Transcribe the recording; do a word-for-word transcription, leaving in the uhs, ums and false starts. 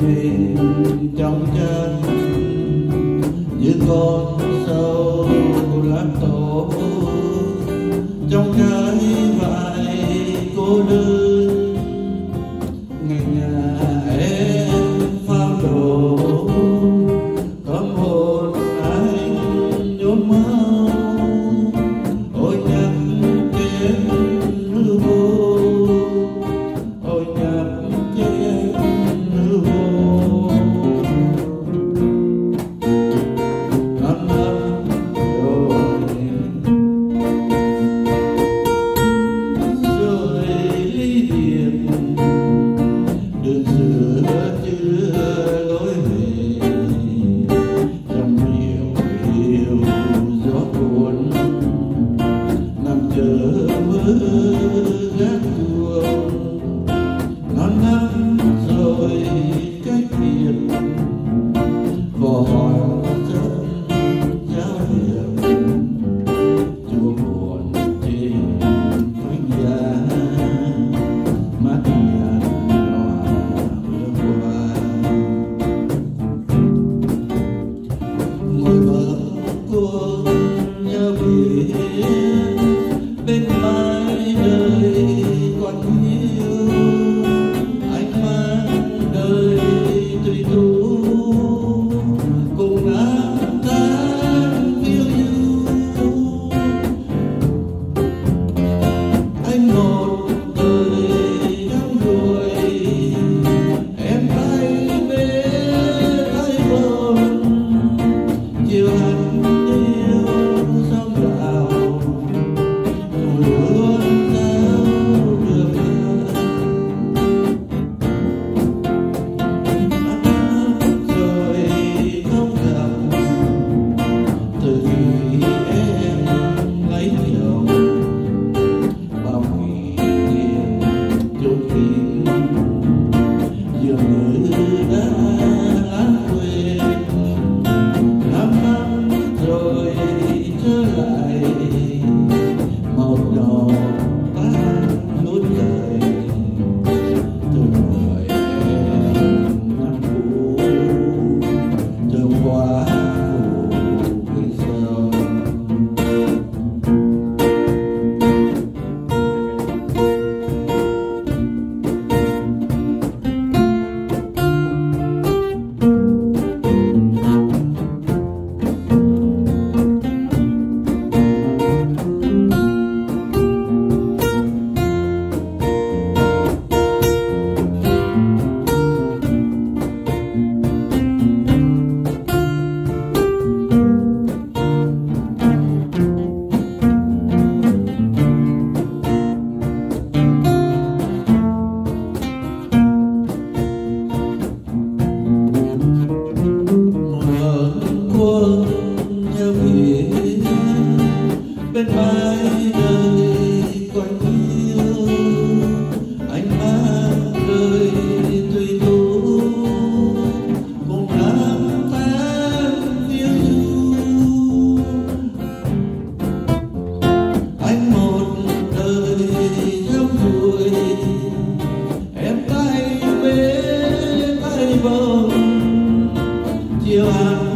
mình trong chân như con sâu lá tổ trong cái vải cô đơn. Ngày nhà em phao đổ tâm hồn anh nhốn máu. Ôi nhắc đến hư vô, ôi nhắc đến hư vô. Năm năm rồi rồi ly biệt, đường xưa chưa lối về. Trong nhiều điều gió cuốn nằm chờ mơ gác chuông. Non năm rồi cách biệt, vò hỏi dân giao hiệp. Chua buồn trên phanh giá mắt nhạt nhòa hương hoa. Ngồi bờ cuông nhớ biển bên mái đời còn yêu. Anh mang đời tùy thu cùng năm tháng yêu you. Anh một đời đắm đuổi, em tay bê tay bồng. Chiều hạnh yêu sông đào mùi hương sao đường xa. Rồi không gặp từ khi em lấy chồng. Bao kỷ niệm chốn kín dường như đã lãng quên. Năm năm rồi trở lại một giọt tan nốt lời từ người em năm cũ thương quá phủ bên sông. Nhớ biển bên mái đời còn yêu. Anh mang đời tùy thu cùng năm tháng yêu you. Anh một đời trong ruồi, em tay bê tay bồng. Chiều hạt